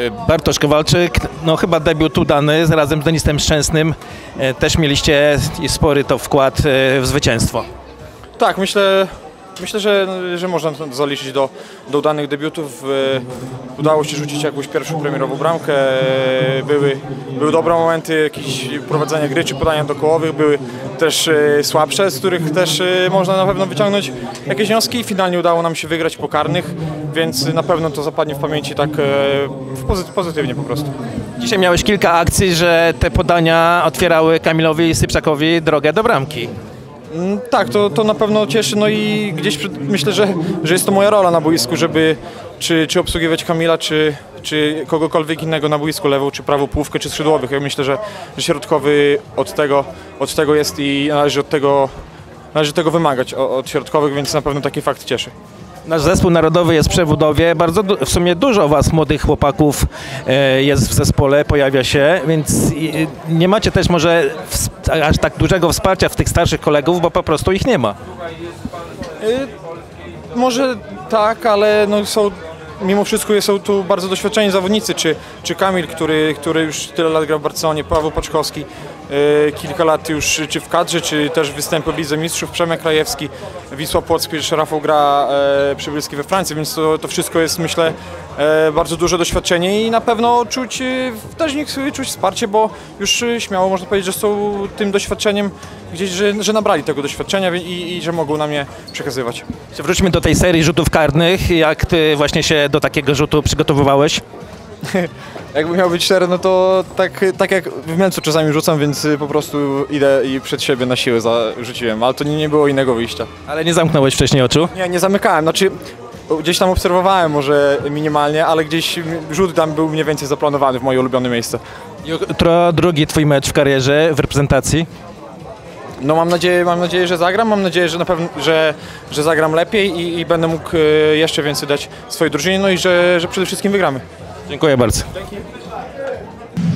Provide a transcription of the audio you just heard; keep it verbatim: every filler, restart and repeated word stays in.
Bartosz Kowalczyk, no chyba debiut udany, razem z Denisem Szczęsnym też mieliście spory to wkład w zwycięstwo. Tak, myślę, myślę że, że można to zaliczyć do, do udanych debiutów. Udało się rzucić jakąś pierwszą premierową bramkę, były, były dobre momenty, jakieś prowadzenia gry czy podania do kołowych, były też słabsze, z których też można na pewno wyciągnąć jakieś wnioski. Finalnie udało nam się wygrać po karnych, więc na pewno to zapadnie w pamięci tak pozytywnie po prostu. Dzisiaj miałeś kilka akcji, że te podania otwierały Kamilowi Sypczakowi drogę do bramki. Tak, to, to na pewno cieszy, no i gdzieś myślę, że, że jest to moja rola na boisku, żeby czy, czy obsługiwać Kamila, czy, czy kogokolwiek innego na boisku, lewą czy prawą połówkę, czy skrzydłowych. Ja myślę, że, że środkowy od tego, od tego jest i należy od tego, należy tego wymagać od środkowych, więc na pewno taki fakt cieszy. Nasz zespół narodowy jest w przebudowie, bardzo w sumie dużo was, młodych chłopaków, jest w zespole, pojawia się, więc nie macie też może aż tak dużego wsparcia w tych starszych kolegów, bo po prostu ich nie ma. Y może tak, ale no są, mimo wszystko są tu bardzo doświadczeni zawodnicy, czy, czy Kamil, który, który już tyle lat gra w Barcelonie, Paweł Paczkowski, y kilka lat już czy w kadrze, czy też występy w Lidze Mistrzów, Przemek Krajewski, Wisła Płock, jeszcze Rafał gra e, Przybylski we Francji, więc to, to wszystko jest, myślę, e, bardzo duże doświadczenie i na pewno czuć, e, też w nich czuć wsparcie, bo już e, śmiało można powiedzieć, że są tym doświadczeniem gdzieś, że, że nabrali tego doświadczenia i, i że mogą nam je przekazywać. Wróćmy do tej serii rzutów karnych. Jak ty właśnie się do takiego rzutu przygotowywałeś? Jakby miał być szczery, no to tak, tak jak w meczu czasami rzucam, więc po prostu idę i przed siebie na siłę zarzuciłem, ale to nie, nie było innego wyjścia. Ale nie zamknąłeś wcześniej oczu? Nie, nie zamykałem, znaczy gdzieś tam obserwowałem może minimalnie, ale gdzieś rzut tam był mniej więcej zaplanowany w moje ulubione miejsce. Jutro drugi twój mecz w karierze, w reprezentacji. No mam nadzieję, mam nadzieję, że zagram, mam nadzieję, że na pewno, że, że zagram lepiej i, i będę mógł jeszcze więcej dać swojej drużynie, no i że, że przede wszystkim wygramy. Dziękuję bardzo. Dzięki.